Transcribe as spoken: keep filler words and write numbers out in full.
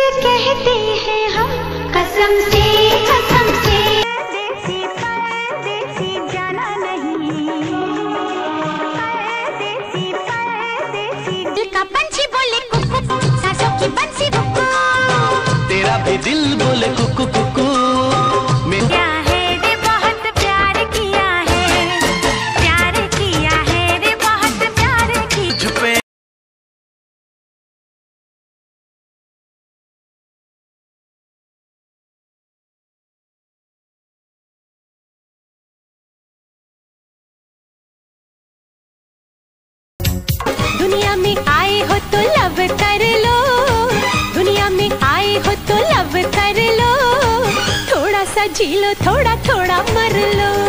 कहते हैं हम कसम से कसम से। देसी परदेसी जाना नहीं, परदेसी परदेसी। दिल का पंछी बोले कुकू, सांसों की बंसी रुकू, तेरा भी दिल बोले कुकू कुकू। क्या है रे बहुत प्यार किया है, प्यार किया है रे बहुत प्यार किया। दुनिया में आए हो तो लव कर लो, दुनिया में आए हो तो लव कर लो, थोड़ा सा जी लो थोड़ा थोड़ा मर लो।